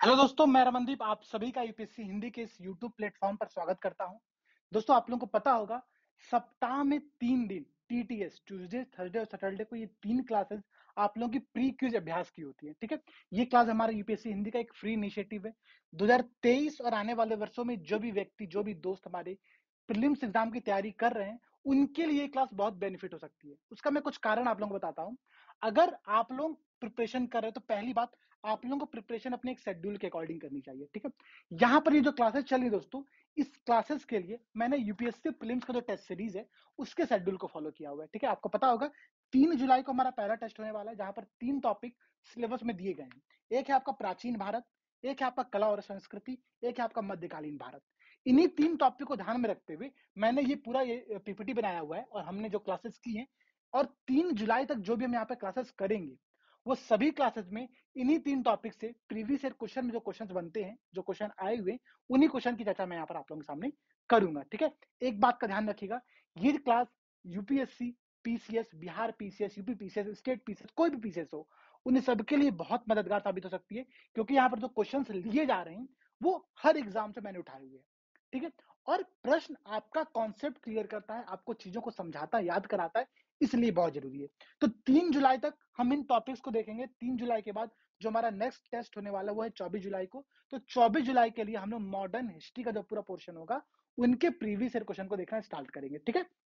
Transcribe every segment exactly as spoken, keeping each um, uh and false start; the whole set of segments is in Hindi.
हेलो दोस्तों, मैं रमनदीप आप सभी का यूपीएससी हिंदी के इस यूट्यूब प्लेटफॉर्म पर स्वागत करता हूं। दोस्तों, आप लोगों को पता होगा, सप्ताह में तीन दिन टीटीएस ट्यूसडे, थर्सडे और सैटरडे को ये तीन क्लासेस आप लोगों की प्री क्विज अभ्यास की होती है। ठीक है, ये क्लास हमारे यूपीएससी हिंदी का एक फ्री इनिशिएटिव है। दो हज़ार तेईस और आने वाले वर्षों में जो भी व्यक्ति, जो भी दोस्त हमारे प्रीलिम्स एग्जाम की तैयारी कर रहे हैं, उनके लिए ये क्लास बहुत बेनिफिट हो सकती है। उसका मैं कुछ कारण आप लोगों को बताता हूँ। अगर आप लोग प्रिपरेशन कर रहे हैं तो पहली बात, आप लोगों को प्रिपरेशन अपने एक शेड्यूल के अकॉर्डिंग करनी चाहिए। ठीक है, यहाँ पर ये जो क्लासेस चल रही दोस्तों, इस क्लासेस के लिए मैंने यूपीएससी प्रीलिम्स का जो टेस्ट सीरीज है उसके शेड्यूल को फॉलो किया हुआ है। ठीक है, आपको पता होगा तीन जुलाई को हमारा पहला टेस्ट होने वाला है, जहां पर तीन टॉपिक सिलेबस में दिए गए हैं। एक है आपका प्राचीन भारत, एक है आपका कला और संस्कृति, एक है आपका मध्यकालीन भारत। इन्हीं तीन टॉपिक को ध्यान में रखते हुए मैंने ये पूरा ये पीपीटी बनाया हुआ है और हमने जो क्लासेस की हैं, और तीन जुलाई तक जो भी हम यहाँ पे क्लासेस करेंगे, वो सभी क्लासेस में इन्हीं तीन टॉपिक से प्रीवियस ईयर क्वेश्चन में जो क्वेश्चंस बनते हैं, जो क्वेश्चन आए हुए, उन्हीं क्वेश्चन की चर्चा मैं यहाँ पर आप लोगों के सामने करूंगा। ठीक है, एक बात का ध्यान रखिएगा, ये class UPSC, PCS, Bihar PCS, UP PCS, state PCS, कोई भी पीसीएस हो, उन सबके लिए बहुत मददगार साबित हो सकती है, क्योंकि यहाँ पर जो क्वेश्चंस लिए जा रहे हैं वो हर एग्जाम से मैंने उठाए हुए हैं। ठीक है, और प्रश्न आपका कॉन्सेप्ट क्लियर करता है, आपको चीजों को समझाता है, याद कराता है, इसलिए बहुत जरूरी है। तो तीन जुलाई तक हम इन टॉपिक्स को देखेंगे। तीन जुलाई के बाद जो हमारा नेक्स्ट टेस्ट होने वाला है वो है चौबीस जुलाई को। तो चौबीस जुलाई के लिए हम लोग मॉडर्न हिस्ट्री का जो पूरा पोर्शन होगा, उनके प्रीवियस ईयर क्वेश्चन को देखना स्टार्ट करेंगे। ठीक है,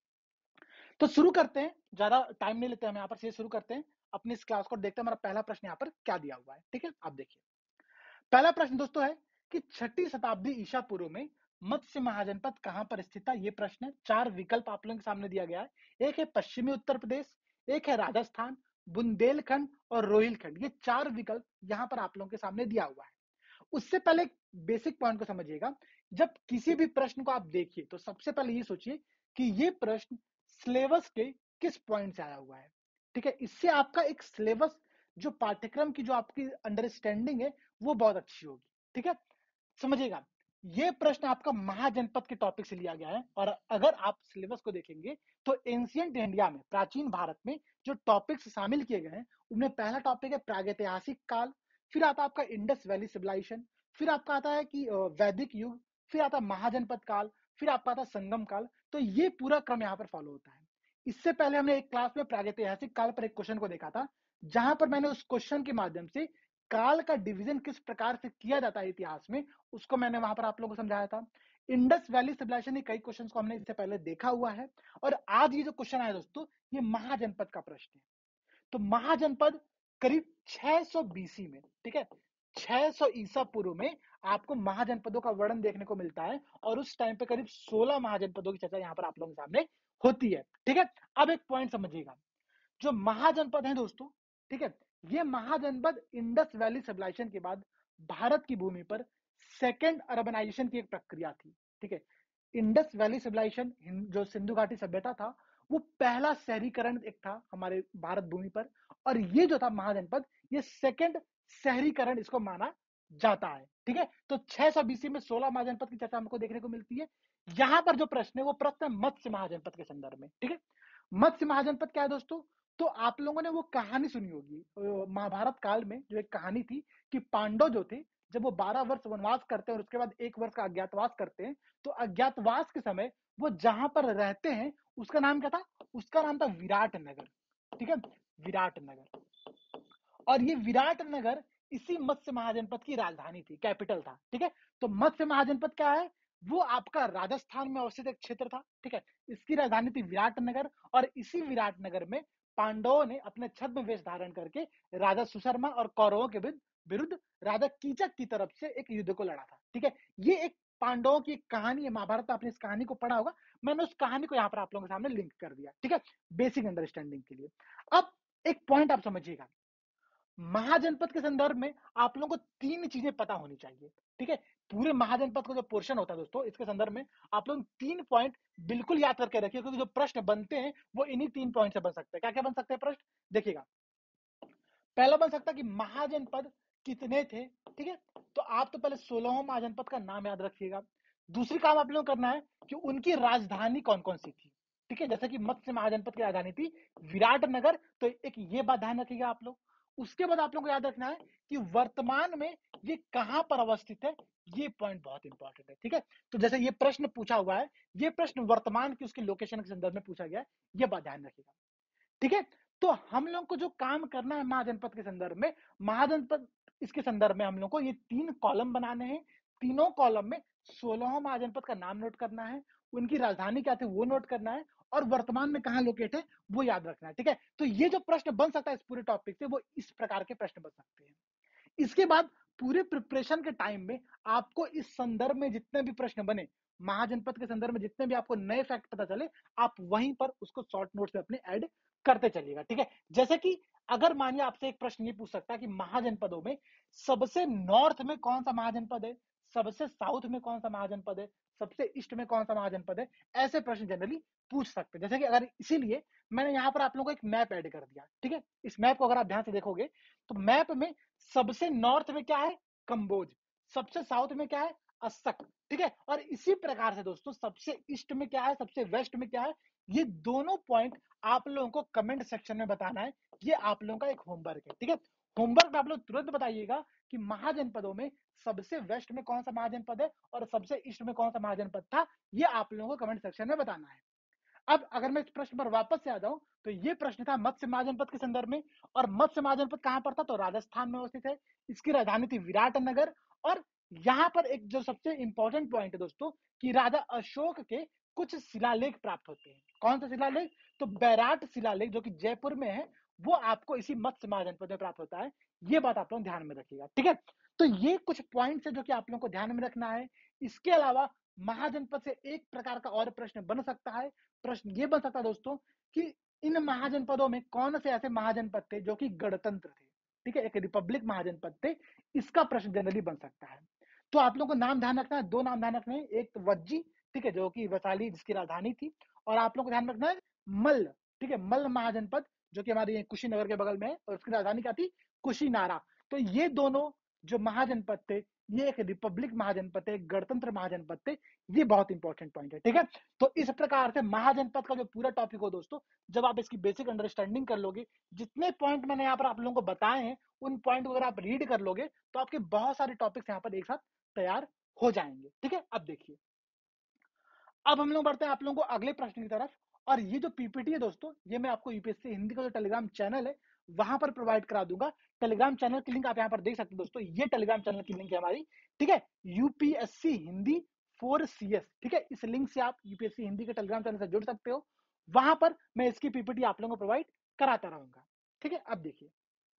तो शुरू करते हैं, ज्यादा टाइम नहीं लेते हम यहाँ पर, से शुरू करते हैं अपनी इस क्लास को। देखते हैं हमारा पहला प्रश्न यहाँ पर क्या दिया हुआ है। ठीक है, आप देखिए, पहला प्रश्न दोस्तों है कि छठी शताब्दी ईसा पूर्व में मत्स्य महाजनपद कहां पर स्थित था। यह प्रश्न है। चार विकल्प आप लोगों के सामने दिया गया है। एक है पश्चिमी उत्तर प्रदेश, एक है राजस्थान, बुंदेलखंड और रोहिलखंड। ये चार विकल्प यहां पर आप लोगों के सामने दिया हुआ है। उससे पहले बेसिक पॉइंट को समझिएगा। जब किसी भी प्रश्न को आप देखिए तो सबसे पहले ये सोचिए कि ये प्रश्न सिलेबस के किस पॉइंट से आया हुआ है। ठीक है, इससे आपका एक सिलेबस, जो पाठ्यक्रम की जो आपकी अंडरस्टैंडिंग है, वो बहुत अच्छी होगी। ठीक है, समझिएगा, ये प्रश्न आपका महाजनपद के टॉपिक से लिया गया है। और अगर आप सिलेबस को देखेंगे तो एंशिएंट इंडिया में, प्राचीन भारत में जो टॉपिक्स शामिल किए गए हैं, उनमें पहला टॉपिक है प्रागैतिहासिक काल, फिर आता है आपका इंडस वैली सिविलाइजेशन, फिर आपका आता है कि वैदिक युग, फिर आता है महाजनपद काल, फिर आपका आता है संगम काल। तो ये पूरा क्रम यहाँ पर फॉलो होता है। इससे पहले हमने एक क्लास में प्रागैतिहासिक काल पर एक क्वेश्चन को देखा था, जहां पर मैंने उस क्वेश्चन के माध्यम से काल का डिवीजन किस प्रकार से किया जाता है इतिहास में, उसको मैंने वहां पर आप लोगों को समझाया था। इंडस वैली सिविलाइजेशन के कई क्वेश्चंस को हमने इससे पहले देखा हुआ है। और आज ये जो क्वेश्चन आया दोस्तों, ये महाजनपद का प्रश्न है। तो महाजनपद करीब छह सौ बीसी में, ठीक है, छह सौ ईसा पूर्व में आपको महाजनपदों का वर्णन देखने को मिलता है। और उस टाइम पे करीब सोलह महाजनपदों की चर्चा यहाँ पर आप लोगों के सामने होती है। ठीक है, अब एक पॉइंट समझिएगा, जो महाजनपद है दोस्तों, ठीक है, ये महाजनपद इंडस वैली सिविलाइजेशन के बाद भारत की भूमि पर सेकेंड अर्बनाइजेशन की एक प्रक्रिया थी। ठीक है, इंडस वैली सिविलाइजेशन, जो सिंधु घाटी सभ्यता था, वो पहला शहरीकरण एक था हमारे भारत भूमि पर। और ये जो था महाजनपद, ये सेकेंड शहरीकरण इसको माना जाता है। ठीक है, तो छह सौ बीसी में सोलह महाजनपद की चर्चा हमको देखने को मिलती है। यहां पर जो प्रश्न है वो प्रश्न है मत्स्य महाजनपद के संदर्भ में। ठीक है, मत्स्य महाजनपद क्या है दोस्तों? तो आप लोगों ने वो कहानी सुनी होगी महाभारत काल में, जो एक कहानी थी कि पांडव जो थे, जब वो बारह वर्ष वनवास करते हैं और उसके बाद एक वर्ष का अज्ञातवास करते हैं, तो अज्ञातवास के समय वो जहां पर रहते हैं उसका नाम क्या था? उसका नाम था विराट नगर। ठीक है, विराट नगर। और ये विराट नगर इसी मत्स्य महाजनपद की राजधानी थी, कैपिटल था। ठीक है, तो मत्स्य महाजनपद क्या है? वो आपका राजस्थान में अवस्थित एक क्षेत्र था। ठीक है, इसकी राजधानी थी विराट नगर। और इसी विराट नगर में पांडवों ने अपने छद्म वेश धारण करके राजा सुशर्मा और कौरवों के विरुद्ध राजा कीचक की तरफ से एक युद्ध को लड़ा था। ठीक है, ये एक पांडवों की एक कहानी है। महाभारत में आपने इस कहानी को पढ़ा होगा, मैंने उस कहानी को यहाँ पर आप लोगों के सामने लिंक कर दिया। ठीक है, बेसिक अंडरस्टैंडिंग के लिए। अब एक पॉइंट आप समझिएगा, महाजनपद के संदर्भ में आप लोगों को तीन चीजें पता होनी चाहिए। ठीक है, पूरे महाजनपद का जो पोर्शन होता है दोस्तों, इसके संदर्भ में आप लोग तीन पॉइंट बिल्कुल याद करके रखिए, क्योंकि जो प्रश्न बनते हैं वो इन्हीं तीन पॉइंट से बन सकते हैं। क्या क्या बन सकते हैं प्रश्न? देखिएगा, पहला बन सकता है कि महाजनपद कितने थे। ठीक है, तो आप तो पहले सोलह महाजनपद का नाम याद रखिएगा। दूसरी काम आप लोगों को करना है कि उनकी राजधानी कौन कौन सी थी। ठीक है, जैसे कि मत्स्य महाजनपद की राजधानी थी विराट नगर, तो एक ये बात ध्यान रखिएगा आप लोग। उसके बाद आप लोगों को याद रखना है कि वर्तमान में ये कहां पर अवस्थित है, ये पॉइंट बहुत इंपॉर्टेंट है, ठीक है। तो जैसे ये प्रश्न पूछा हुआ है, ये प्रश्न वर्तमान की उसकी लोकेशन के संदर्भ में पूछा गया है, ये बात ध्यान रखिएगा, ठीक है। तो हम लोग को जो काम करना है महाजनपद के संदर्भ में, महाजनपद इसके संदर्भ में हम लोग को ये तीन कॉलम बनाने हैं, तीनों कॉलम में सोलह महाजनपद का नाम नोट करना है, उनकी राजधानी क्या थी वो नोट करना है, और वर्तमान में कहां लोकेट है वो याद रखना है, ठीक है। तो ये जो प्रश्न बन सकता है इस पूरे टॉपिक से, वो इस प्रकार के प्रश्न बन सकते हैं। इसके बाद पूरे प्रिपरेशन के टाइम में आपको इस संदर्भ में जितने भी प्रश्न बने, महाजनपद के संदर्भ में जितने भी आपको नए फैक्ट पता चले, आप वहीं पर उसको शॉर्ट नोट्स में अपने ऐड करते चलिएगा, ठीक है। जैसे कि अगर मानिए आपसे एक प्रश्न ये पूछ सकता है कि महाजनपदों में सबसे नॉर्थ में कौन सा महाजनपद है, सबसे साउथ में कौन सा महाजनपद है, सबसे ईस्ट में कौन सा महाजनपद है, ऐसे प्रश्न जनरली पूछ सकते हैं। जैसे कि अगर इसीलिए मैंने यहां पर आप लोगों को एक मैप ऐड कर दिया, ठीक है। इस मैप को अगर आप ध्यान से देखोगे तो मैप में सबसे नॉर्थ में क्या है, कंबोज, सबसे साउथ में क्या है, अस्सक, ठीक है। और इसी प्रकार से दोस्तों सबसे ईस्ट में क्या है, सबसे वेस्ट में क्या है, ये दोनों पॉइंट आप लोगों को कमेंट सेक्शन में बताना है। ये आप लोगों का एक होमवर्क है, ठीक है। होमवर्क में आप लोग तुरंत बताइएगा कि महाजनपदों में सबसे वेस्ट में कौन सा महाजनपद है और सबसे ईस्ट में कौन सा महाजनपद था, ये आप लोगों को कमेंट सेक्शन में बताना है। अब अगर मैं इस प्रश्न पर वापस से आ जाऊं तो ये प्रश्न था मत्स्य महाजनपद के संदर्भ में, और मत्स्य महाजनपद कहां पर था, तो राजस्थान में अवस्थित है, इसकी राजधानी थी विराटनगर। और यहां पर एक जो सबसे इंपॉर्टेंट पॉइंट है दोस्तों, कि राजा अशोक के कुछ शिलालेख प्राप्त होते हैं। कौन सा शिलालेख, तो बैराट शिलालेख जो कि जयपुर में है, वो आपको इसी मत्स्य महाजनपद में प्राप्त होता है। ये बात आप लोग ध्यान में रखिएगा, ठीक है। तो ये कुछ पॉइंट्स है जो कि आप लोगों को ध्यान में रखना है। इसके अलावा महाजनपद से एक प्रकार का और प्रश्न बन सकता है। प्रश्न ये बन सकता है दोस्तों कि इन महाजनपदों में कौन से ऐसे महाजनपद थे जो कि गणतंत्र थे, ठीक है, एक रिपब्लिक महाजनपद थे, इसका प्रश्न जनरली बन सकता है। तो आप लोगों को नाम ध्यान रखना है, दो नाम ध्यान रखने हैं, एक तो वज्जी, ठीक है, जो कि वैशाली जिसकी राजधानी थी, और आप लोगों को ध्यान रखना है मल्ल, ठीक है, मल्ल महाजनपद जो कि हमारे कुशीनगर के बगल में है, और उसकी राजधानी क्या थी, कुशीनारा। तो ये दोनों जो महाजनपद थे, ये एक रिपब्लिक महाजनपद थे, गणतंत्र महाजनपद थे। ये बहुत इंपॉर्टेंट पॉइंट है, ठीक है। तो इस प्रकार से महाजनपद का जो पूरा टॉपिक हो दोस्तों, जब आप इसकी बेसिक अंडरस्टैंडिंग कर लोगे, जितने पॉइंट मैंने यहाँ पर आप लोगों को बताए हैं, उन पॉइंट को अगर आप रीड कर लोगे तो आपके बहुत सारे टॉपिक्स यहाँ पर एक साथ तैयार हो जाएंगे, ठीक है। अब देखिए, अब हम लोग बढ़ते हैं आप लोगों को अगले प्रश्न की तरफ। और ये जो पीपीटी है दोस्तों, ये मैं आपको यूपीएससी हिंदी का जो टेलीग्राम चैनल है वहां पर प्रोवाइड करा दूंगा। टेलीग्राम चैनल की लिंक आप यहाँ पर देख सकते हैं दोस्तों, ये टेलीग्राम चैनल की लिंक है हमारी, ठीक है, UPSC Hindi four C S, ठीक है। इस लिंक से आप यूपीएससी हिंदी के टेलीग्राम चैनल से जुड़ सकते हो। वहां पर मैं इसकी पीपीटी आप लोगों को प्रोवाइड कराता रहूंगा, ठीक है। अब देखिए,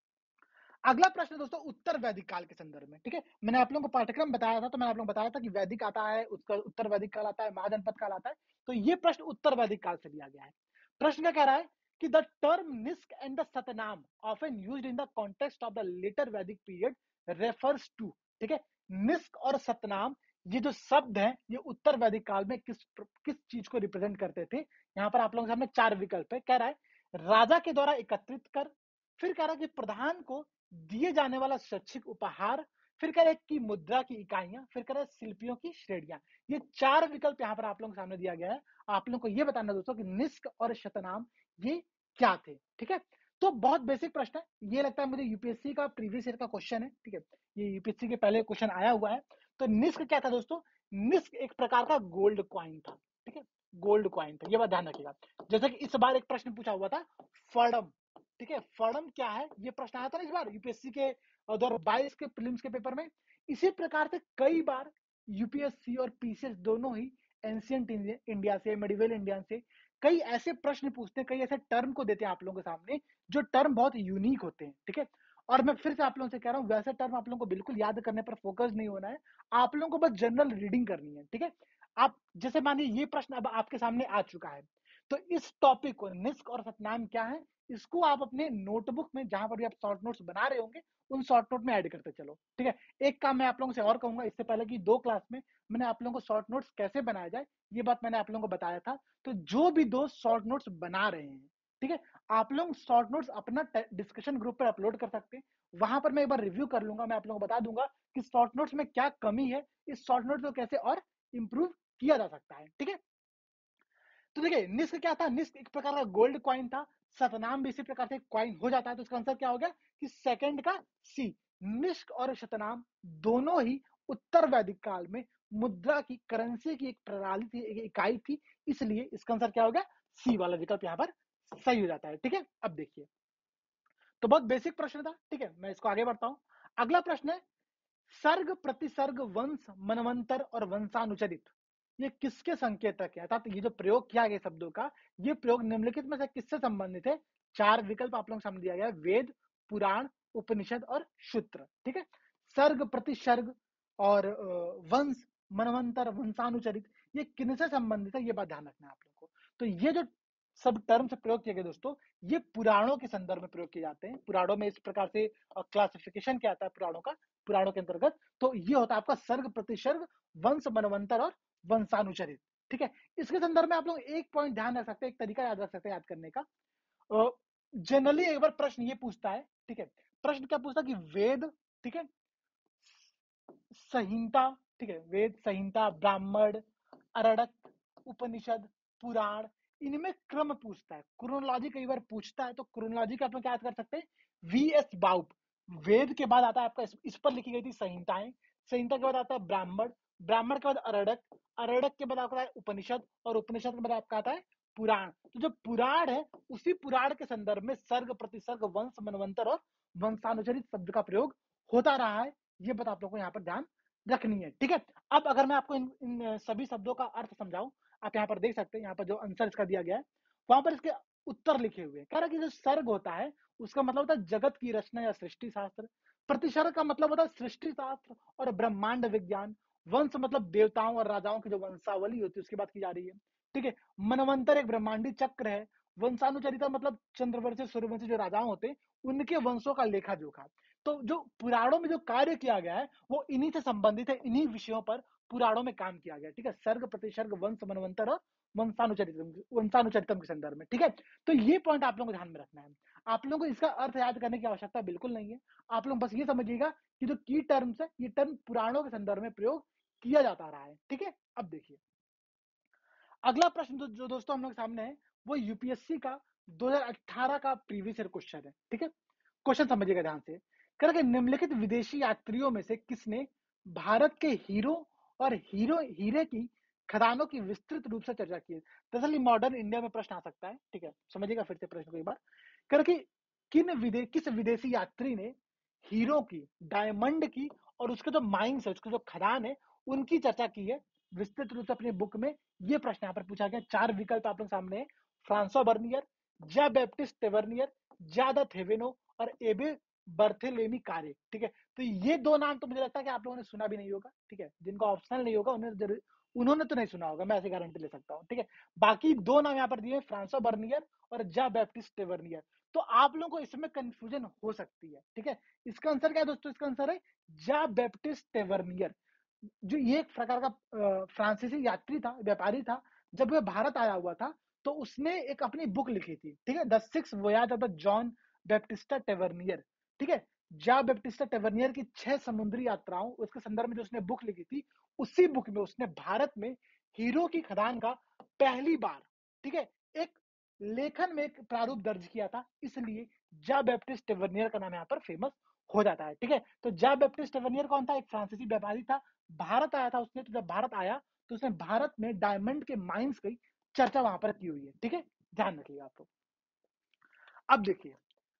अगला प्रश्न दोस्तों उत्तर वैदिक काल के संदर्भ में, ठीक है। मैंने आप लोगों को पाठ्यक्रम बताया था, तो मैंने आप लोगों को बताया था कि वैदिक आता है, उसका उत्तर वैदिक काल आता है, महाजनपद काल आता है। तो ये प्रश्न उत्तर वैदिक काल से लिया गया है। प्रश्न क्या कह रहा है कि the term nishka and the satamana often used in the context of the later Vedic period refers to, ठीक है। निस्क और सतनाम ये जो शब्द है, ये उत्तर वैदिक काल में किस किस चीज को रिप्रेजेंट करते थे। यहाँ पर आप लोगों के सामने चार विकल्प है। कह रहा है राजा के द्वारा एकत्रित कर, फिर कह रहा है कि प्रधान को दिए जाने वाला शैक्षिक उपहार, फिर कह रहे की मुद्रा की इकाइयां, फिर कह रहे शिल्पियों की श्रेणियां। ये चार विकल्प यहाँ पर आप लोगों के सामने दिया गया है। आप लोगों को ये बताना दोस्तों कि निस्क और शतनाम ये क्या थे, ठीक है। तो बहुत बेसिक प्रश्न है, ये लगता है मुझे यूपीएससी का प्रीवियस ईयर का क्वेश्चन है, ठीक है, ये यूपीएससी के पहले क्वेश्चन आया हुआ है। तो निस्क क्या था दोस्तों, निस्क एक प्रकार का गोल्ड क्वाइन था, ठीक है, गोल्ड क्वाइन था, ये बात ध्यान रखिएगा। जैसे कि इस बार एक प्रश्न पूछा हुआ था फड़म, ठीक है, फड़म क्या है, ये प्रश्न आया था ना इस बार यूपीएससी के दो हजार बाईस के प्रीलिम्स के पेपर में। इसी प्रकार से कई बार यूपीएससी और पीसीएस दोनों ही एंशियंट इंडिया से, मेडिवल इंडिया से कई ऐसे प्रश्न पूछते हैं, कई ऐसे टर्म को देते हैं आप लोगों के सामने जो टर्म बहुत यूनिक होते हैं, ठीक है। और मैं फिर से आप लोगों से कह रहा हूं, वैसे टर्म आप लोगों को बिल्कुल याद करने पर फोकस नहीं होना है, आप लोगों को बस जनरल रीडिंग करनी है, ठीक है। आप जैसे मानिए ये प्रश्न अब आपके सामने आ चुका है, तो इस टॉपिक को निस्क और सतनाम क्या है, इसको आप अपने नोटबुक में जहां पर भी आप शॉर्ट नोट्स बना रहे होंगे उन शॉर्ट नोट में ऐड करते चलो, ठीक है। एक काम मैं आप लोगों से और कहूंगा, इससे पहले कि दो क्लास में मैंने आप लोगों को शॉर्ट नोट्स कैसे बनाया जाए ये बात मैंने आप लोगों को बताया था। तो जो भी दोस्त शॉर्ट नोट्स बना रहे हैं, ठीक है, आप लोग शॉर्ट नोट्स अपना डिस्कशन ग्रुप पर अपलोड कर सकते हैं। वहां पर मैं एक बार रिव्यू कर लूंगा, मैं आप लोगों को बता दूंगा कि शॉर्ट नोट्स में क्या कमी है, इस शॉर्ट नोट्स को कैसे और इंप्रूव किया जा सकता है, ठीक है। तो देखिए निस्क क्या था, निस्क एक प्रकार का गोल्ड क्वाइन था सतनाम भी इसी प्रकार से क्वाइन हो जाता है। तो इसका आंसर क्या हो गया कि सेकंड का सी, निष्क और शतनाम दोनों ही उत्तर वैदिक काल में मुद्रा की, करेंसी की एक प्रणाली थी, एक इकाई थी, इसलिए इसका आंसर क्या हो गया, सी वाला विकल्प यहाँ पर सही हो जाता है। ठीक है, अब देखिए, तो बहुत बेसिक प्रश्न था। ठीक है, मैं इसको आगे बढ़ता हूं। अगला प्रश्न है, सर्ग प्रतिसर्ग वंश मनवंतर और वंशानुचरित ये किसके संकेतक है, अर्थात ये जो प्रयोग किया गया शब्दों का, ये प्रयोग निम्नलिखित में से किससे संबंधित है। चार विकल्प आप लोगों के सामने दिया गया है, वेद, पुराण, उपनिषद और सूत्र। ठीक है, सर्ग प्रतिसर्ग और वंश मनवंतर वंशानुचरित ये किनसे संबंधित है, ये बात ध्यान रखना है आप लोगों को। तो ये जो सब टर्म से प्रयोग किए गए दोस्तों, ये पुराणों के संदर्भ में प्रयोग किए जाते हैं। पुराणों में इस प्रकार से क्लासिफिकेशन किया जाता है पुराणों का, पुराणों के अंतर्गत। तो ये होता है आपका सर्ग प्रतिसर्ग वंश मनवंतर और वंशानुचरित। ठीक है, इसके संदर्भ में आप लोग एक पॉइंट ध्यान रख सकते हैं, एक तरीका याद रख सकते हैं याद करने का। जनरली एक बार प्रश्न ये पूछता है, ठीक है, प्रश्न क्या पूछता है कि वेद, ठीक है, संहिता, ठीक है, वेद संहिता, ब्राह्मण, अरड़क, उपनिषद, पुराण, इनमें क्रम पूछता है, क्रोनोलॉजी कई बार पूछता है। तो क्रोनोलॉजी का आप क्या याद कर सकते हैं, वी एस बाउप, वेद के बाद आता है आपका, इस पर लिखी गई थी संहिताएं, संहिता के बाद आता है ब्राह्मण, ब्राह्मण के बाद अरड़क, अरड़क के बाद आता है उपनिषद, और उपनिषद के बाद आपका आता है पुराण। तो जो पुराण है, उसी पुराण के संदर्भ में सर्ग प्रतिसर्ग वंश मनवंतर और वंशानुचरित शब्द का प्रयोग होता रहा है। ये बात आप लोगों को यहाँ पर ध्यान रखनी है। ठीक है, अब अगर मैं आपको इन, इन सभी शब्दों का अर्थ समझाऊं, आप यहाँ पर देख सकते हैं, यहाँ पर जो आंसर इसका दिया गया है, वहां पर इसके उत्तर लिखे हुए हैं। कह रहा है कि जो सर्ग होता है उसका मतलब होता है जगत की रचना या सृष्टि शास्त्र, प्रतिसर्ग का मतलब होता है सृष्टि शास्त्र और ब्रह्मांड विज्ञान, वंश मतलब देवताओं और राजाओं की जो वंशावली होती है उसकी बात की जा रही है। ठीक है, मनवंतर एक ब्रह्मांडी चक्र है, वंशानुचरिता मतलब चंद्रवंशी सूर्यवंशी जो राजाओं होते हैं उनके वंशों का लेखा जोखा। तो जो पुराणों में जो कार्य किया गया है वो इन्हीं से संबंधित है, इन्हीं विषयों पर पुराणों में काम किया गया। ठीक है, सर्ग प्रतिसर्ग वंश मनवंतर और वंशानुचरितम वंशानुचरितम के संदर्भ में। ठीक है, तो ये पॉइंट आप लोगों को ध्यान में रखना है। आप लोगों को इसका अर्थ याद करने की आवश्यकता बिल्कुल नहीं है। आप लोग बस ये समझिएगा कि जो की टर्म्स है, ये टर्म पुराणों के संदर्भ में प्रयोग किया जाता रहा है। ठीक है, अब देखिए अगला प्रश्न जो दोस्तों हम लोग सामने है, वो यूपीएससी का दो हज़ार अठारह का प्रीवियस ईयर क्वेश्चन है। ठीक है, क्वेश्चन समझिएगा ध्यान से। कह रहा निम्नलिखित विदेशी यात्रियों में से किसने भारत के हीरो और हीरो हीरे की खदानों की विस्तृत रूप से चर्चा की है। दरअसल मॉडर्न इंडिया में प्रश्न आ सकता है। ठीक है, समझिएगा फिर से प्रश्न को एक बार। कह रहा कि किन विदे किस विदेशी यात्री ने हीरो की, डायमंड की और उसके जो माइंस है, उसके जो खदान है, उनकी चर्चा की है विस्तृत रूप से अपनी बुक में। ये प्रश्न यहाँ पर पूछा गया। चार विकल्प आप लोग सामने है, François Bernier, Jean Baptiste Tavernier, Jean de Thevenot और एबे बर्थेलेमी कार्य। ठीक है, तो ये दो नाम तो मुझे लगता है कि आप लोगों ने सुना भी नहीं होगा। ठीक है, जिनका ऑप्शनल नहीं होगा उन्हें उन्होंने तो नहीं सुना होगा, मैं ऐसी गारंटी ले सकता हूँ। ठीक है, बाकी दो नाम यहाँ पर दिए, फ्रांसो बर्नियर और जा बैप्टिस्ट टेवर्नियर। तो आप लोगों को इसमें कंफ्यूजन हो सकती है। ठीक है, इसका आंसर क्या है दोस्तों, इसका आंसर है जा बैप्टिस्ट टेवर्नियर। जो ये एक प्रकार का फ्रांसीसी यात्री था, व्यापारी था। जब वह भारत आया हुआ था तो उसने एक अपनी बुक लिखी थी। ठीक है, the six voyage of the John Baptista Tavernier. ठीक है, जा बैप्टिस्टा टेवर्नियर की छह समुद्री यात्राओं, उसके संदर्भ में जो उसने बुक लिखी थी, उसी बुक में उसने भारत में हीरो की खदान का पहली बार, ठीक है, एक लेखन में एक प्रारूप दर्ज किया था। इसलिए जा बैप्टिस्ट टेवर्नियर का नाम यहाँ पर फेमस हो जाता है। ठीक है, तो जा बैप्टिस्ट टेवर्नियर कौन था, एक फ्रांसीसी व्यापारी था, भारत आया था उसने। तो जब भारत आया तो उसने भारत में डायमंड के माइंस की चर्चा वहां पर की हुई है। ठीक है, ध्यान रखिएगा आप लोग। अब देखिए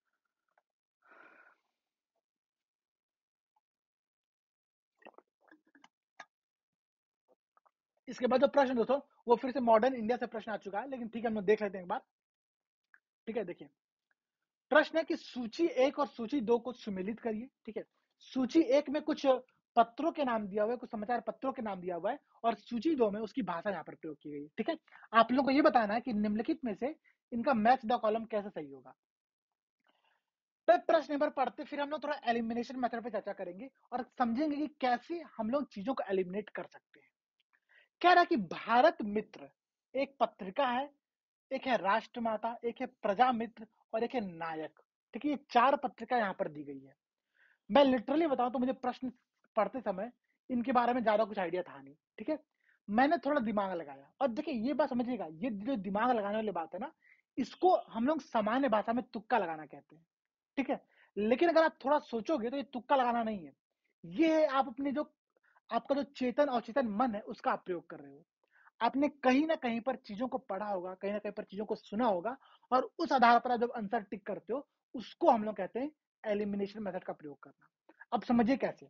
इसके बाद जो प्रश्न दोस्तों वो फिर से मॉडर्न इंडिया से प्रश्न आ चुका है, लेकिन ठीक है हम लोग देख लेते हैं एक बार। ठीक है, देखिए प्रश्न है कि सूची एक और सूची दो को सुमेलित करिए। ठीक है, सूची एक में कुछ पत्रों के नाम दिया हुआ है, कुछ समाचार पत्रों के नाम दिया हुआ है, और सूची दो में उसकी भाषा यहाँ पर प्रयोग की गई है। ठीक है, आप लोगों को ये बताना है कि निम्नलिखित में से इनका मैच द कॉलम कैसे सही होगा। तो प्रश्न एक बार पढ़ते फिर हम लोग थोड़ा एलिमिनेशन मेथड पे चर्चा करेंगे और समझेंगे कि कैसे हम लोग चीजों को एलिमिनेट कर सकते हैं। कह रहा है कि भारत मित्र एक पत्रिका है, एक है राष्ट्रमाता, एक है प्रजा मित्र और एक है नायक। ठीक है, ये चार पत्रिका यहाँ पर दी गई है। मैं लिटरली बताऊं तो मुझे प्रश्न पढ़ते समय इनके बारे में ज्यादा कुछ आइडिया था नहीं। ठीक है, मैंने थोड़ा दिमाग लगाया और देखिए ये बात समझिएगा, ये जो दिमाग लगाने वाली बात है ना, इसको हम लोग सामान्य भाषा में तुक्का लगाना कहते हैं, ठीक है। लेकिन अगर आप थोड़ा सोचोगे तो ये तुक्का लगाना नहीं है, ये है आप अपने जो आपका जो चेतन और चेतन मन है उसका आप प्रयोग कर रहे हो। आपने कहीं ना कहीं पर चीजों को पढ़ा होगा, कहीं ना कहीं पर चीजों को सुना होगा, और उस आधार पर आप जब आंसर टिक करते हो उसको हम लोग कहते हैं एलिमिनेशन मेथड का प्रयोग करना। अब समझिए कैसे।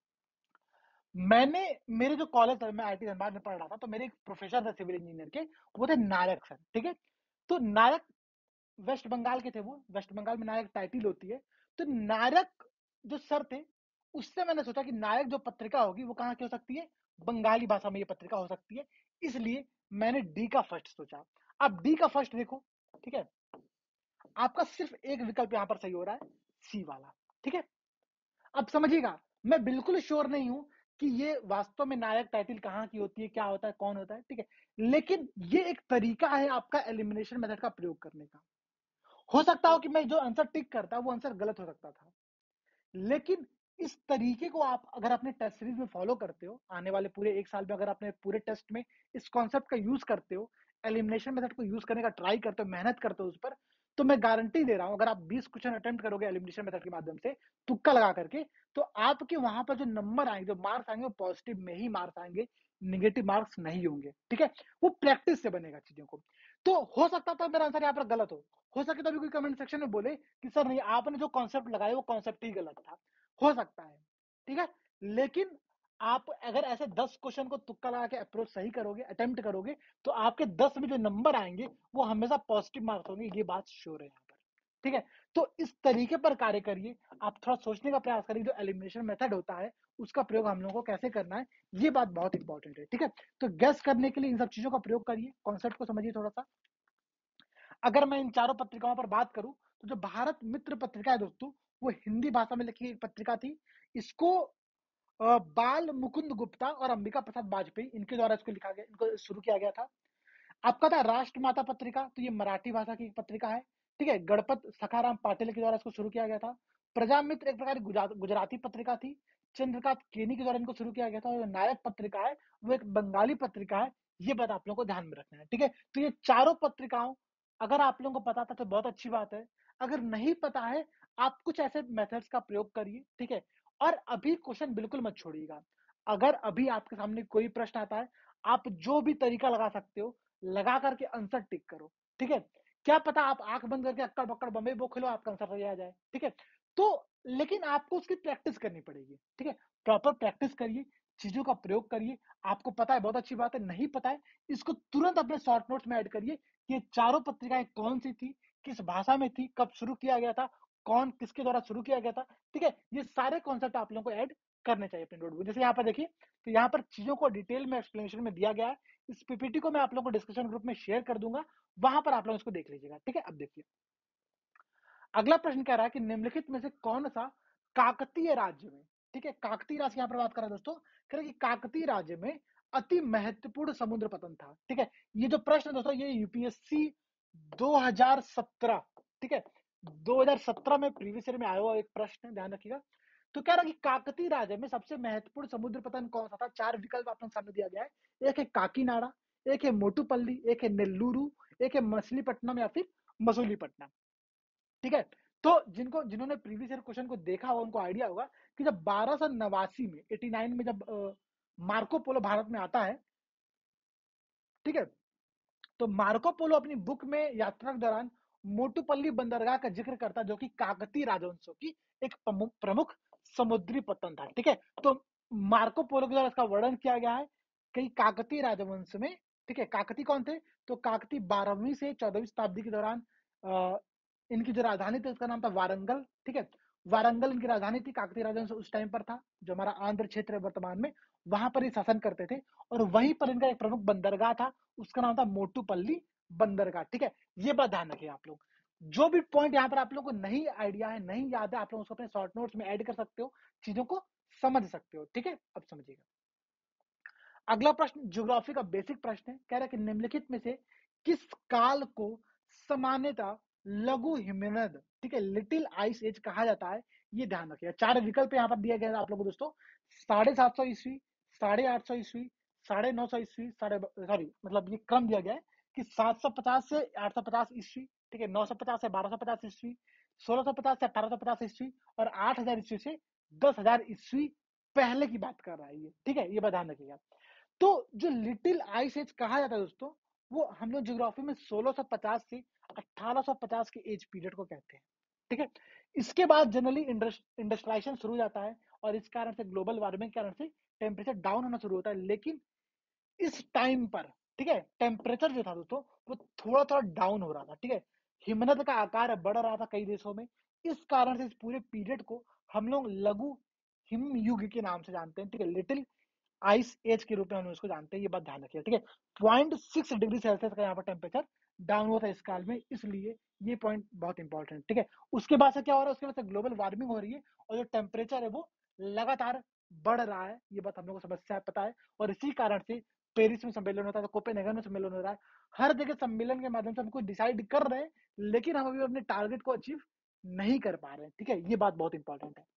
मैंने मेरे जो कॉलेज था, मैं आईटी धनबाद में पढ़ रहा था, तो मेरे एक प्रोफेसर थे सिविल इंजीनियर के, वो थे नायक सर, ठीक है। तो नायक वेस्ट बंगाल के थे, वो वेस्ट बंगाल में नायक टाइटिल होती है। तो नायक जो सर थे, उससे मैंने सोचा कि नायक जो पत्रिका होगी वो कहाँ की हो सकती है, बंगाली भाषा में ये पत्रिका हो सकती है, इसलिए मैंने डी का फर्स्ट सोचा। अब डी का फर्स्ट देखो, ठीक है, आपका सिर्फ एक विकल्प यहां पर सही हो रहा है, सी वाला, ठीक है। अब समझिएगा, मैं बिल्कुल श्योर नहीं हूं कि ये वास्तव में नायक टाइटिल कहाँ की होती है, क्या होता है, कौन होता है, ठीक है, लेकिन ये एक तरीका है आपका एलिमिनेशन मेथड का प्रयोग करने का। हो सकता हो कि मैं जो आंसर टिक करता वो आंसर गलत हो सकता था, लेकिन इस तरीके को आप अगर अपने टेस्ट सीरीज में फॉलो करते हो, आने वाले पूरे एक साल में अगर अपने पूरे टेस्ट में इस कॉन्सेप्ट का यूज करते हो, एलिमिनेशन मेथड को यूज करने का ट्राई करते हो, मेहनत करते हो उस पर, तो मैं गारंटी दे रहा हूं, अगर आप बीस क्वेश्चन अटेम्प्ट करोगे एलिमिनेशन मेथड के माध्यम से तुक्का लगा करके, तो आपके वहां पर जो नंबर आएंगे, जो मार्क्स आएंगे, वो पॉजिटिव में ही मार्क्स आएंगे, निगेटिव मार्क्स नहीं होंगे, ठीक है। वो प्रैक्टिस से बनेगा चीजों को। तो हो सकता था मेरा आंसर यहाँ पर गलत हो हो सके तो अभी कोई कमेंट सेक्शन में बोले कि सर नहीं, आपने जो कॉन्सेप्ट लगाया वो कॉन्सेप्ट ही गलत था, हो सकता है, ठीक है। लेकिन आप अगर ऐसे दस क्वेश्चन को तुक्का लगा के अप्रोच सही करोगे, अटेम्प्ट करोगे, तो आपके दस में जो नंबर आएंगे वो हमेशा पॉजिटिव मार्क्स होंगे, ये बात श्योर है यहाँ पर, ठीक है। तो इस तरीके पर कार्य करिए, आप थोड़ा सोचने का प्रयास करिए, जो एलिमिनेशन मेथड होता है उसका प्रयोग हम लोगों को कैसे करना है, ये बात बहुत इंपॉर्टेंट है, ठीक है। तो गैस करने के लिए इन सब चीजों का प्रयोग करिए, कॉन्सेप्ट को समझिए थोड़ा सा। अगर मैं इन चारों पत्रिकाओं पर बात करूं, तो जो भारत मित्र पत्रिका है दोस्तों, वो हिंदी भाषा में लिखी एक पत्रिका थी। इसको बाल मुकुंद गुप्ता और अंबिका प्रसाद वाजपेयी, इनके द्वारा इसको लिखा गया, इनको शुरू किया गया था। आपका था राष्ट्रमाता पत्रिका, तो ये मराठी भाषा की पत्रिका है, ठीक है। गणपत सखाराम पाटिल के द्वारा इसको शुरू किया गया था। प्रजामित्र एक प्रकार की गुजराती पत्रिका थी। चंद्रकांत केनी के द्वारा इनको शुरू किया गया था। और नायक पत्रिका है वो एक बंगाली पत्रिका है, ये बात आप लोगों को ध्यान में रखना है, ठीक है। तो ये चारों पत्रिकाओं अगर आप लोगों को पता था तो बहुत अच्छी बात है, अगर नहीं पता है आप कुछ ऐसे मेथड्स का प्रयोग करिए, ठीक है। और अभी क्वेश्चन बिल्कुल मत छोड़िएगा, अगर अभी आपके सामने कोई प्रश्न आता है, आप जो भी तरीका लगा सकते हो लगा करके आंसर टिक करो, ठीक है। क्या पता आप आंख बंद करके अक्कड़ बक्कड़ बम्बे बो खेलो, आपका आंसर सही आ जाए, ठीक है। तो लेकिन आपको उसकी प्रैक्टिस करनी पड़ेगी, ठीक है। प्रॉपर प्रैक्टिस करिए, चीजों का प्रयोग करिए। आपको पता है बहुत अच्छी बात है, नहीं पता है इसको तुरंत अपने शॉर्ट नोट्स में ऐड करिए। ये चारों पत्रिकाएं कौन सी थी, किस भाषा में थी, कब शुरू किया गया था, कौन किसके द्वारा शुरू किया गया था, ठीक है। ये सारे कॉन्सेप्ट आप लोगों को ऐड करने चाहिए अपने नोटबुक। जैसे यहाँ पर देखिए, तो यहाँ पर चीजों को डिटेल में एक्सप्लेनेशन में दिया गया है। इस पीपीटी को मैं आप लोगों को डिस्कशन ग्रुप में शेयर कर दूंगा, वहां पर आप लोग इसको देख लीजिएगा, ठीक है। अब देखिए अगला प्रश्न कह रहा है कि निम्नलिखित में से कौन सा काकतीय राज्य में, ठीक है, काकतीय राज्य यहाँ पर बात कर रहा है दोस्तों, कह रहे कि काकतीय राज्य में अति महत्वपूर्ण समुद्र पतन था, ठीक है। ये जो प्रश्न है दोस्तों, ये यूपीएससी दो हज़ार सत्रह, ठीक है, दो हज़ार सत्रह में प्रीवियस ईयर में आया हुआ एक प्रश्न है, ध्यान रखिएगा। तो कह रहा है कि काकतीय राज्य में सबसे महत्वपूर्ण समुद्र पतन कौन सा था। चार विकल्प आपके सामने दिया गया है, एक है काकीनाडा, एक है मोटूपल्ली, एक है नेल्लूरू, एक है मछलीपट्टनम या फिर मसूलीपट्टनम, ठीक है। तो जिनको जिन्होंने प्रीवियस ईयर क्वेश्चन को देखा होगा उनको आइडिया होगा कि जब बारह सौ नवासी में नवासी में जब मार्को पोलो भारत में आता है, ठीक है, तो मार्को पोलो अपनी बुक में यात्रा के दौरान मोटूपल्ली बंदरगाह का जिक्र करता है, जो कि काकतीय राजवंशों की एक प्रमुख समुद्री पतन था, ठीक है। तो मार्को पोलो के द्वारा इसका वर्णन किया गया है कि काकतीय राजवंश में, ठीक है, काकती कौन थे, तो काकती बारहवीं से चौदहवीं शताब्दी के दौरान अ, इनकी जो राजधानी थी उसका नाम था वारंगल, ठीक है। वारंगल इनकी राजधानी थी, काकतीय राजवंश उस टाइम पर था, जो हमारा आंध्र क्षेत्र है वर्तमान में, वहां पर ही शासन करते थे। और वहीं पर इनका एक प्रमुख बंदरगाह था, उसका नाम था मोटूपल्ली बंदरगाह, ठीक है। ये बात ध्यान रखिए आप लोग। जो भी पॉइंट यहाँ पर आप लोगों को नहीं आइडिया है, नहीं याद है, आप लोग उसको अपने शॉर्ट नोट्स में ऐड कर सकते हो, चीजों को समझ सकते हो, ठीक है। अब समझिएगा अगला प्रश्न ज्योग्राफी का बेसिक प्रश्न है, कह रहा है कि निम्नलिखित में से किस काल को सामान्यतः लघु हिमनद, ठीक है, लिटिल आइस एज कहा जाता है। ये ध्यान रखिएगा, चार विकल्प यहाँ पर दिए गए हैं आप लोगों को दोस्तों, साढ़े सात सौ ईस्वी, साढ़े आठ सौ ईस्वी, साढ़े नौ सौ ईस्वी, साढ़े सॉरी मतलब ये क्रम दिया गया है कि सात सौ पचास से आठ सौ पचास ईस्वी, ठीक है, नौ सौ पचास से बारह सौ पचास ईस्वी, सोलह सौ पचास से अठारह सौ पचास ईस्वी और आठ हजार ईस्वी से दस हजार ईस्वी पहले की बात कर रहा है ये, ठीक है, ये बात ध्यान रखिएगा। तो जो लिटिल आइस एज कहा जाता है दोस्तों, वो हम लोग ज्योग्राफी में सोलह सौ पचास से अठारह सौ पचास के एज पीरियड को कहते हैं, ठीक है। इसके बाद जनरली इंडस्ट्रियलाइजेशन शुरू हो जाता है और इस कारण से ग्लोबल वार्मिंग के कारण से टेम्परेचर डाउन होना शुरू होता है, लेकिन इस टाइम पर, ठीक है, टेम्परेचर जो था दोस्तों वो थोड़ा थोड़ा डाउन हो रहा था, ठीक है, हिमनद का आकार बढ़ रहा था कई देशों में। इस कारण से इस पूरे पीरियड को हम लोग लघु हिम युग के नाम से जानते हैं, ठीक है, लिटिल आइस एज के रूप में हम उसको जानते हैं, ये बात ध्यान रखिए, ठीक है। पॉइंट सिक्स डिग्री सेल्सियस का यहाँ पर टेम्परेचर डाउन हुआ था इस काल में, इसलिए ये पॉइंट बहुत इंपॉर्टेंट, ठीक है। उसके बाद से क्या हो रहा है, उसके बाद से ग्लोबल वार्मिंग हो रही है और जो टेम्परेचर है वो लगातार बढ़ रहा है, ये बात हम लोग को समस्या पता है। और इसी कारण से पेरिस में सम्मेलन होता है, तो कोपेनहेगन में सम्मेलन हो रहा है, हर जगह सम्मेलन के माध्यम से हम कुछ डिसाइड कर रहे हैं, लेकिन हम अभी अपने टारगेट को अचीव नहीं कर पा रहे हैं, ठीक है, ये बात बहुत इंपॉर्टेंट है।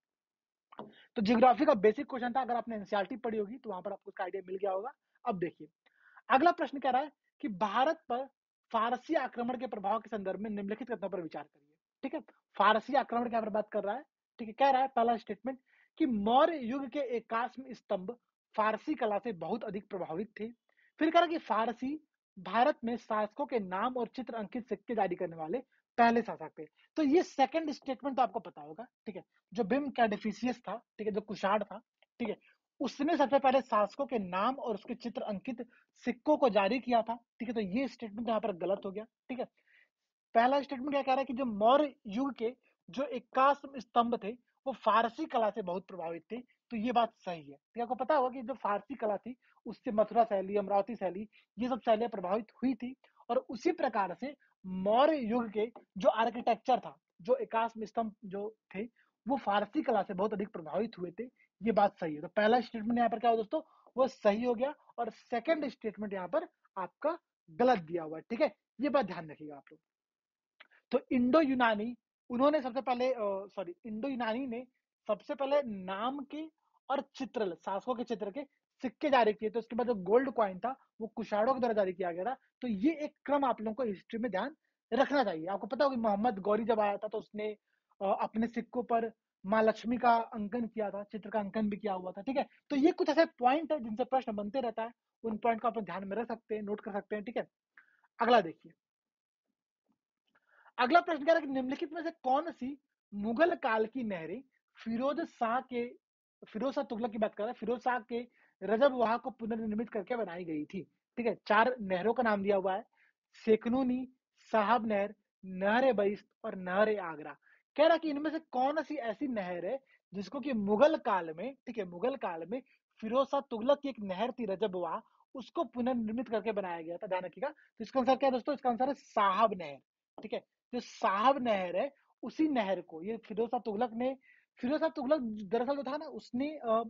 तो ज्योग्राफी का बेसिक क्वेश्चन था, अगर आपने एनसीईआरटी पढ़ी होगी तो वहां पर आपको उसका आइडिया मिल गया होगा। अब देखिए अगला प्रश्न कह रहा है कि भारत पर फारसी आक्रमण के प्रभाव के संदर्भ में निम्नलिखित कथनों पर विचार करिए, ठीक है। फारसी आक्रमण की यहाँ पर बात कर रहा है, ठीक है, कह रहा है पहला स्टेटमेंट कि मौर्य युग के एकाश्म स्तंभ फारसी कला से बहुत अधिक प्रभावित थे। फिर कह रहा कि फारसी भारत में शासकों के नाम और चित्र अंकित सिक्के जारी करने वाले पहले शासक थे। तो ये सेकंड स्टेटमेंट तो आपको पता होगा, ठीक है, जो बिम कैडेफिसियस था, ठीक है, जो कुशाण था, ठीक है, उसने सबसे पहले शासकों के नाम और उसके चित्र अंकित सिक्कों को जारी किया था, ठीक है। तो ये स्टेटमेंट यहाँ पर गलत हो गया, ठीक है। पहला स्टेटमेंट क्या कह रहा है कि जो मौर्य युग के जो इक्यासी स्तंभ थे वो फारसी कला से बहुत प्रभावित थे, तो ये बात सही है। तो आपको पता होगा कि जो फारसी कला थी उससे मथुरा शैली, अमरावती शैली, ये सब शैलियां प्रभावित हुई थी। और उसी प्रकार से मौर्य युग के जो आर्किटेक्चर था, जो इक्यासी स्तंभ जो थे वो फारसी कला से बहुत अधिक प्रभावित हुए थे, ये बात सही है। तो पहला स्टेटमेंट यहाँ पर क्या हो दोस्तों, वो सही हो गया और सेकंड स्टेटमेंट यहाँ पर आपका गलत दिया हुआ है, ठीक है, ये बात ध्यान रखिएगा आप लोग। तो इंडो यूनानी उन्होंने सबसे पहले सॉरी इंडो यूनानी ने सबसे पहले नाम के और चित्र, शासकों के चित्र के सिक्के जारी किए, तो उसके बाद जो गोल्ड कॉइन था वो कुशाणों के द्वारा जारी किया गया था। तो ये एक क्रम आप लोगों को हिस्ट्री में ध्यान रखना चाहिए। आपको पता होगा मोहम्मद गौरी जब आया था तो उसने अपने सिक्कों पर माँ लक्ष्मी का अंकन किया था, चित्र का अंकन भी किया हुआ था, ठीक है। तो ये कुछ ऐसे पॉइंट है जिनसे प्रश्न बनते रहता है, उन पॉइंट को आप ध्यान में रख सकते हैं, नोट कर सकते हैं, ठीक है। अगला देखिए, अगला प्रश्न कह रहा है कि निम्नलिखित में से कौन सी मुगल काल की नहरें फिरोज शाह के फिरोज शाह तुगलक की बात कर रहा है, फिरोज शाह के रजब वहा को पुनर्निर्मित करके बनाई गई थी, ठीक है। चार नहरों का नाम दिया हुआ है, सेखनूनी, साहब नहर, नहर बइस्त और नहर आगरा। कह रहा कि इनमें से कौन सी ऐसी नहर है जिसको कि मुगल काल में, ठीक है, मुगल काल में फिरोज शाह तुगलक की एक नहर थी रजब वहा, उसको पुनर्निर्मित करके बनाया गया था, ध्यान रखिएगा। तो इसका आंसर क्या है दोस्तों, इसका आंसर है साहब नहर, ठीक है। जो साहब नहर है उसी नहर को ये फिरोज शाह तुगलक ने, फिरोज शाह तुगलक दरअसल जो था ना उसने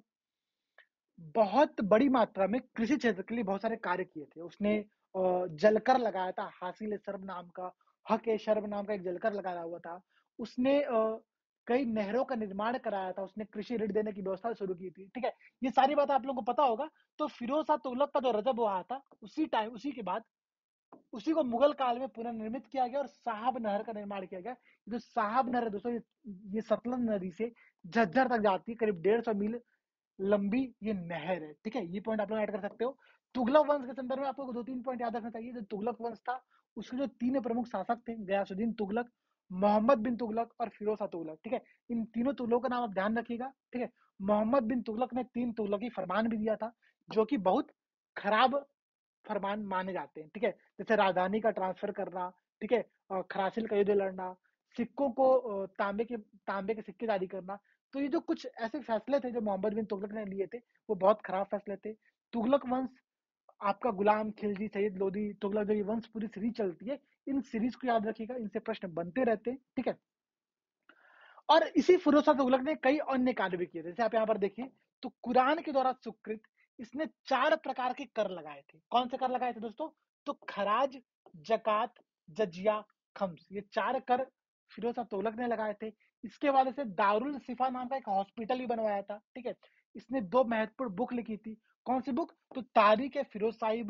बहुत बड़ी मात्रा में कृषि क्षेत्र के लिए बहुत सारे कार्य किए थे। उसने जलकर लगाया था, हासिल शर्ब नाम का, हक ए शर्ब नाम का एक जलकर लगाया हुआ था। उसने कई नहरों का निर्माण कराया था, उसने कृषि ऋण देने की व्यवस्था शुरू की थी, ठीक है। ये सारी बात आप लोगों को पता होगा। तो फिरोज शाह तुगलक का जो रजब हुआ था उसी टाइम, उसी के बाद उसी को मुगल काल में पुनर्निर्मित किया गया और साहब नहर का निर्माण किया गया। जो साहब नहर है दोस्तों, ये, ये सतलज नदी से झज्जर तक जाती है, करीब डेढ़ सौ मील लंबी ये नहर है, ठीक है। ये पॉइंट आप लोग ऐड कर सकते हो। तुगलक वंश के संदर्भ में आपको दो तीन पॉइंट याद रखना चाहिए। जो तुगलक वंश था उसके जो तीन प्रमुख शासक थे, गयासुद्दीन तुगलक, मोहम्मद बिन तुगलक और फिरोज शाह तुगलक, ठीक है। इन तीनों तुगलकों का नाम आप ध्यान रखिएगा, ठीक है। मोहम्मद बिन तुगलक ने तीन तुगलकी फरमान भी दिया था जो कि बहुत खराब फरमान माने जाते हैं, ठीक है। जैसे राजधानी का ट्रांसफर करना, ठीक है, खरासिल का युद्ध लड़ना, सिक्कों को तांबे के तांबे के सिक्के जारी करना। तो ये जो कुछ ऐसे फैसले थे जो मोहम्मद बिन तुगलक ने लिए थे वो बहुत खराब फैसले थे। तुगलक वंश, आपका गुलाम खिलजी, सैयद लोदी, तुगलक, जो ये वंश पूरी सीरीज चलती है, इन सीरीज को याद रखिएगा, इनसे प्रश्न बनते रहते हैं, ठीक है। और इसी फिरोज शाह तुगलक ने कई अन्य कार्य भी किए थे। जैसे आप यहाँ पर देखिए तो कुरान के द्वारा स्वीकृत इसने चार प्रकार के कर लगाए थे। कौन से कर लगाए थे दोस्तों, तो खराज, जकात, जजिया, खम्स, ये चार कर फिरोज शाह तुगलक ने लगाए थे। इसके बाद से दारुल सिफा नाम का एक हॉस्पिटल भी बनवाया था, ठीक है। इसने दो महत्वपूर्ण बुक लिखी थी। कौन सी बुक, तो तारीख है फिरोज शाही बुक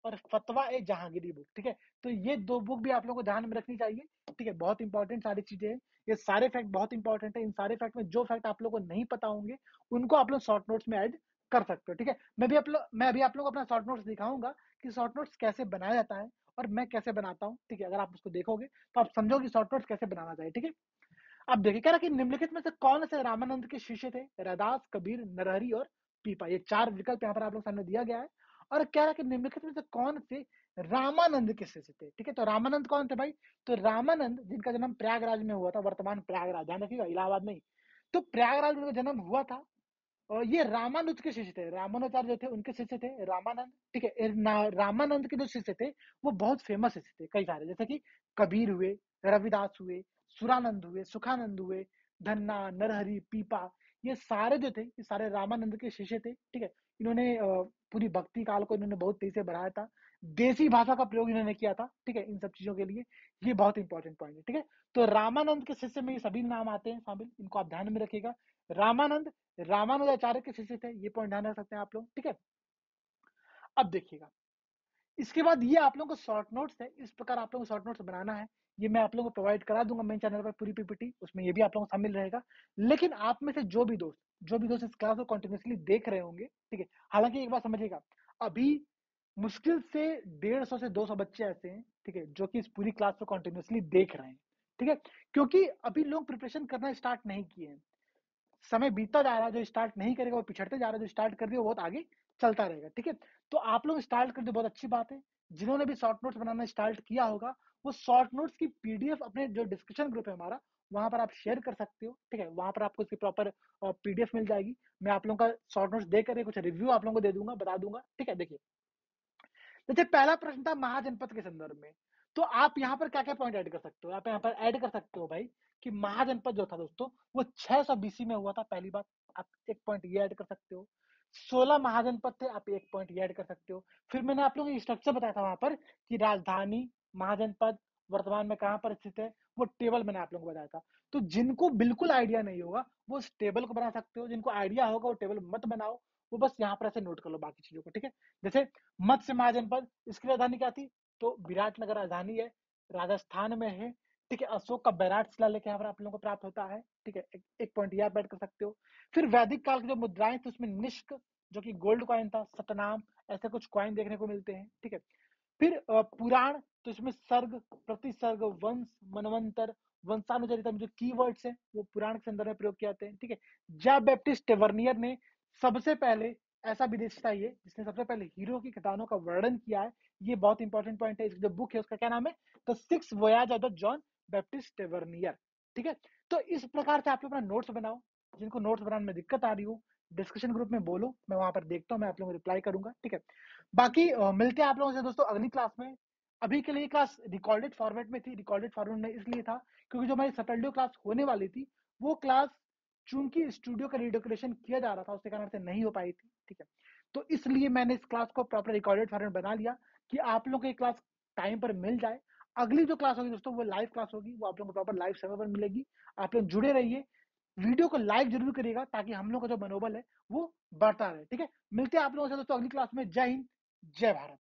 और फतवा ए जहांगीरी बुक, ठीक है। तो ये दो बुक भी आप लोगों को ध्यान में रखनी चाहिए, ठीक है। बहुत इंपॉर्टेंट सारी चीजें हैं, ये सारे फैक्ट बहुत इंपॉर्टेंट है। इन सारे फैक्ट में जो फैक्ट आप लोगों को नहीं पता होंगे उनको आप लोग शॉर्ट नोट्स में ऐड कर सकते हो, ठीक है। मैं भी आप लोग मैं अभी आप लोगों को अपना शॉर्ट नोट्स दिखाऊंगा कि शॉर्ट नोट्स कैसे बनाया जाता है और मैं कैसे बनाता हूँ, ठीक है। अगर आप उसको देखोगे तो आप समझोगे शॉर्ट नोट्स कैसे बनाना चाहिए, ठीक है। अब देखिए कह रहा कि निम्नलिखित में से कौन से रामानंद के शिष्य थे? रैदास, कबीर, नरहरि और पीपा। ये चार विकल्प यहाँ पर आप लोग सामने दिया गया है। और कह रहा कि निम्नलिखित में से कौन से रामानंद के शिष्य थे, ठीक है। तो रामानंद कौन थे भाई? तो रामानंद जिनका जन्म प्रयागराज में हुआ था, वर्तमान प्रयागराज, ध्यान रखिएगा इलाहाबाद नहीं। तो प्रयागराज में जन्म हुआ था और ये रामानुज के शिष्य थे। रामानुजाचार्य जो थे उनके शिष्य थे रामानंद, ठीक है। रामानंद के जो शिष्य थे वो बहुत फेमस शिष्य थे, कई सारे, जैसे कि कबीर हुए, रविदास हुए, सुरानंद हुए, सुखानंद हुए, धन्ना, नरहरि, पीपा, ये सारे जो थे ये सारे रामानंद के शिष्य थे, ठीक है। इन्होंने पूरी भक्ति काल को इन्होंने बहुत तेजी से बढ़ाया था, देसी भाषा का प्रयोग इन्होंने किया था, ठीक है। इन सब चीजों के लिए ये बहुत इंपॉर्टेंट पॉइंट है, ठीक है। तो रामानंद के शिष्य में ये सभी नाम आते हैं शामिल, इनको आप ध्यान में रखिएगा। रामानंद रामानुजाचार्य के शिष्य थे, ये पॉइंट ध्यान रख सकते हैं आप लोग, ठीक है। अब देखिएगा इसके बाद ये आप लोगों को शॉर्ट नोट्स है, इस प्रकार आप लोगों को शॉर्ट नोट्स बनाना है, ये मैं आप लोगों को प्रोवाइड करा दूंगा मेन चैनल पर पूरी पीपीटी, उसमें ये भी आप लोगों को शामिल रहेगा। लेकिन आप में से जो भी दोस्त जो भी दोस्त इस क्लास को कंटिन्यूसली देख रहे होंगे, ठीक है, हालांकि एक बात समझिएगा, अभी मुश्किल से डेढ़ सौ से दो सौ बच्चे ऐसे हैं, ठीक है, जो कि इस पूरी क्लास को कंटिन्यूसली देख रहे हैं, ठीक है। क्योंकि अभी लोग प्रिपरेशन करना स्टार्ट नहीं किए हैं, समय बीतता जा रहा है, जो स्टार्ट नहीं करेगा वो पिछड़ते जा रहा है, जो स्टार्ट कर दिया वो बहुत आगे चलता रहेगा, ठीक है। तो आप लोग स्टार्ट कर दो, बहुत अच्छी बात है। जिन्होंने भी शॉर्ट नोट्स बनाना स्टार्ट किया होगा वो शॉर्ट नोट्स की पीडीएफ अपने जो डिस्कशन ग्रुप है हमारा वहां पर आप शेयर कर सकते हो, ठीक है। वहां पर आपको इसकी प्रॉपर पीडीएफ मिल जाएगी। मैं आप लोगों का शॉर्ट नोट्स देकर कुछ रिव्यू आप लोगों को दे दूंगा, बता दूंगा, ठीक है। देखिए जैसे पहला प्रश्न था महाजनपद के संदर्भ में, तो आप यहाँ पर क्या क्या पॉइंट ऐड कर सकते हो? आप यहाँ पर ऐड कर सकते हो भाई कि महाजनपद जो था दोस्तों वो छह सौ बीसी में हुआ था, पहली बात, आप एक पॉइंट ये ऐड कर सकते हो। सोलह महाजनपद थे, आप एक पॉइंट ये ऐड कर सकते हो। फिर मैंने आप लोगों को स्ट्रक्चर बताया था वहां पर कि राजधानी, महाजनपद वर्तमान में कहां पर स्थित है, वो टेबल मैंने आप लोगों को बताया था। तो जिनको बिल्कुल आइडिया नहीं होगा वो उस टेबल को बना सकते हो, जिनको आइडिया होगा वो टेबल मत बनाओ, वो बस यहाँ पर ऐसे नोट कर लो बाकी चीजों को, ठीक है। जैसे मत्स्य महाजनपद, इसकी राजधानी क्या थी? तो विराटनगर राजधानी है, राजस्थान में है, ठीक है। अशोक का बैराट शिलालेख यहाँ पर आप लोगों को प्राप्त होता है, ठीक है। एक, एक पॉइंट ये आप ऐड कर सकते हो। फिर वैदिक काल की जो मुद्राएं थी उसमें निष्क जो कि गोल्ड कॉइन था, सतनाम, ऐसे कुछ कॉइन देखने को मिलते हैं, ठीक है। फिर पुराण, तो इसमें सर्ग, प्रतिसर्ग, वंश, मनवंतर, वंशानुचरित जो कीवर्ड्स हैं वो पुराण के संदर्भ में प्रयोग किए जाते हैं, ठीक है। जॉन बैप्टिस्ट टेवर्नियर ने सबसे पहले ऐसा विदेशी था ये जिसने सबसे पहले हीरो की खदानों का वर्णन किया है, ये बहुत इंपॉर्टेंट पॉइंट है। इसकी जो बुक है उसका क्या नाम है? The six voyage of the John Baptist Tavernier, ठीक है। तो इस प्रकार से आप लोग अपना नोट्स बनाओ, जिनको नोट्स बनाने में दिक्कत आ रही हो डिस्कशन ग्रुप में बोलो, मैं वहां पर देखता हूँ, मैं आप लोगों को रिप्लाई करूंगा, ठीक है। बाकी uh, मिलते हैं आप लोगों से दोस्तों अगली क्लास में। अभी के लिए क्लास रिकॉर्डेड फॉर्मेट में थी, रिकॉर्डेड फॉर्मेट में इसलिए था क्योंकि जो हमारी सैटरडे क्लास होने वाली थी वो क्लास चूंकि स्टूडियो का रिडेकोरेशन किया जा रहा था उसके कारण से नहीं हो पाई थी, ठीक है। तो इसलिए मैंने इस क्लास को प्रॉपर रिकॉर्डेड फॉर्मेट बना लिया कि आप लोगों को क्लास टाइम पर मिल जाए। अगली जो क्लास होगी दोस्तों वो लाइव क्लास होगी, वो आप लोगों को प्रॉपर लाइव समय पर मिलेगी। आप लोग जुड़े रहिए, वीडियो को लाइक जरूर करिएगा ताकि हम लोग का जो मनोबल है वो बढ़ता रहे, ठीक है। मिलते हैं आप लोगों से दोस्तों अगली क्लास में। जय हिंद, जय भारत।